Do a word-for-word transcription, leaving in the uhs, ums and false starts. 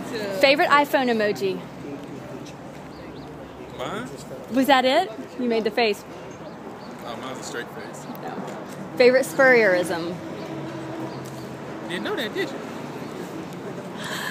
Favorite iPhone emoji? Mine? Was that it? You made the face. Oh, mine's a straight face. No. Favorite Spurrierism? Didn't know that, did you?